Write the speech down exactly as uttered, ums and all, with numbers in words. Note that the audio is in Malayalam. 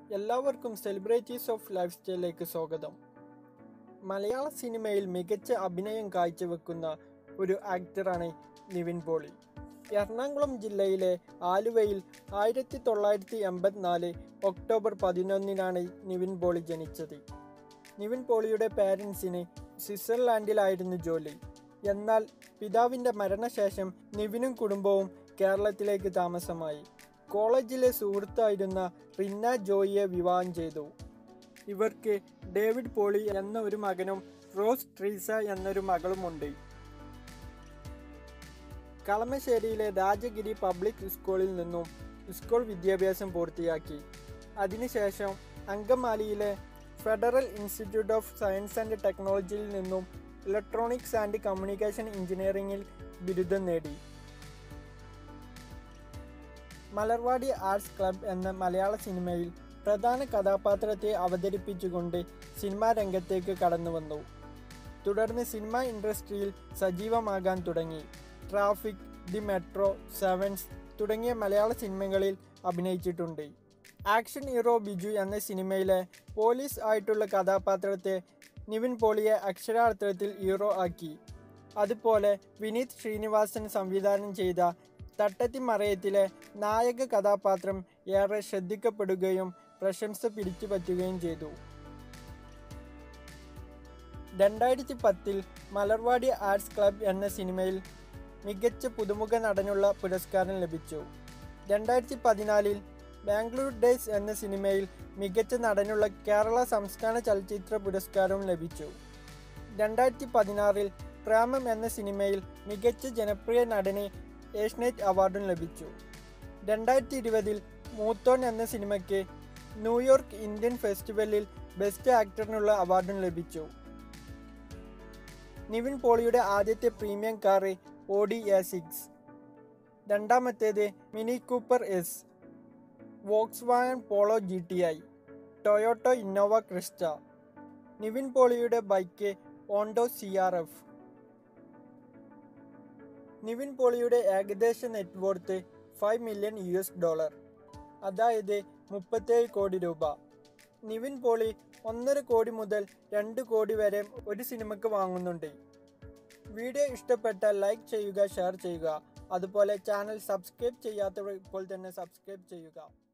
എല്ലാവർക്കും സെലിബ്രിറ്റീസ് ഓഫ് ലൈഫ് സ്റ്റൈലിലേക്ക് സ്വാഗതം. മലയാള സിനിമയിൽ മികച്ച അഭിനയം കാഴ്ചവെക്കുന്ന ഒരു ആക്ടറാണ് നിവിൻ പോളി. എറണാകുളം ജില്ലയിലെ ആലുവയിൽ ആയിരത്തി തൊള്ളായിരത്തി എൺപത്തിനാല് ഒക്ടോബർ പതിനൊന്നിനാണ് നിവിൻ പോളി ജനിച്ചത്. നിവിൻ പോളിയുടെ പാരൻസിന് സ്വിറ്റ്സർലാൻഡിലായിരുന്നു ജോലി. എന്നാൽ പിതാവിൻ്റെ മരണശേഷം നിവിനും കുടുംബവും കേരളത്തിലേക്ക് താമസമായി. കോളേജിലെ സുഹൃത്തായിരുന്ന റിന്ന ജോയിയെ വിവാഹം ചെയ്തു. ഇവർക്ക് ഡേവിഡ് പോളി എന്ന ഒരു മകനും റോസ് ട്രീസ എന്നൊരു മകളുമുണ്ട്. കളമശ്ശേരിയിലെ രാജഗിരി പബ്ലിക് സ്കൂളിൽ നിന്നും സ്കൂൾ വിദ്യാഭ്യാസം പൂർത്തിയാക്കി. അതിനുശേഷം അങ്കമാലിയിലെ federal institute of science and ടെക്നോളജിയിൽ നിന്നും ഇലക്ട്രോണിക്സ് ആൻഡ് കമ്മ്യൂണിക്കേഷൻ എഞ്ചിനീയറിംഗിൽ ബിരുദം നേടി. മലർവാടി ആർട്സ് ക്ലബ് എന്ന മലയാള സിനിമയിൽ പ്രധാന കഥാപാത്രത്തെ അവതരിപ്പിച്ചുകൊണ്ട് സിനിമാ രംഗത്തേക്ക് കടന്നുവന്നു. തുടർന്ന് സിനിമാ ഇൻഡസ്ട്രിയിൽ സജീവമാകാൻ തുടങ്ങി. ട്രാഫിക്, ദി മെട്രോ, സെവൻസ് തുടങ്ങിയ മലയാള സിനിമകളിൽ അഭിനയിച്ചിട്ടുണ്ട്. ആക്ഷൻ ഹീറോ ബിജു എന്ന സിനിമയിലെ പോലീസ് ആയിട്ടുള്ള കഥാപാത്രത്തെ നിവിൻ പോളിയെ അക്ഷരാർത്ഥത്തിൽ ഹീറോ ആക്കി. അതുപോലെ വിനീത് ശ്രീനിവാസൻ സംവിധാനം ചെയ്ത തട്ടത്തിമറയത്തിലെ നായക കഥാപാത്രം ഏറെ ശ്രദ്ധിക്കപ്പെടുകയും പ്രശംസ പിടിച്ചുപറ്റുകയും ചെയ്തു. രണ്ടായിരത്തി പത്തിൽ മലർവാടി ആർട്സ് ക്ലബ് എന്ന സിനിമയിൽ മികച്ച പുതുമുഖ നടനുള്ള പുരസ്കാരം ലഭിച്ചു. രണ്ടായിരത്തി പതിനാലിൽ ബാംഗ്ലൂർ ഡേയ്സ് എന്ന സിനിമയിൽ മികച്ച നടനുള്ള കേരള സംസ്ഥാന ചലച്ചിത്ര പുരസ്കാരവും ലഭിച്ചു. രണ്ടായിരത്തി പതിനാറിൽ പ്രേമം എന്ന സിനിമയിൽ മികച്ച ജനപ്രിയ നടന് ഏഷ്യനെറ്റ് അവാർഡും ലഭിച്ചു. രണ്ടായിരത്തി ഇരുപതിൽ മൂത്തോൻ എന്ന സിനിമയ്ക്ക് ന്യൂയോർക്ക് ഇന്ത്യൻ ഫെസ്റ്റിവലിൽ ബെസ്റ്റ് ആക്ടറിനുള്ള അവാർഡും ലഭിച്ചു. നിവിൻ പോളിയുടെ ആദ്യത്തെ premium car Audi A six, രണ്ടാമത്തേത് Mini Cooper S, Volkswagen Polo G T I, Toyota Innova Crysta. Nivin പോളിയുടെ bike Honda C R F. Nivin പോളിയുടെ ഏകദേശ net worth five million U S dollar, അതായത് മുപ്പത്തേഴ് കോടി രൂപ. നിവിൻ പോളി ഒന്നര കോടി മുതൽ രണ്ട് കോടി വരെ ഒരു സിനിമയ്ക്ക് വാങ്ങുന്നുണ്ട്. വീഡിയോ ഇഷ്ടപ്പെട്ടാൽ ലൈക്ക് ചെയ്യുക, ഷെയർ ചെയ്യുക. അതുപോലെ ചാനൽ സബ്സ്ക്രൈബ് ചെയ്യാത്തവർ ഇപ്പോൾ തന്നെ സബ്സ്ക്രൈബ് ചെയ്യുക.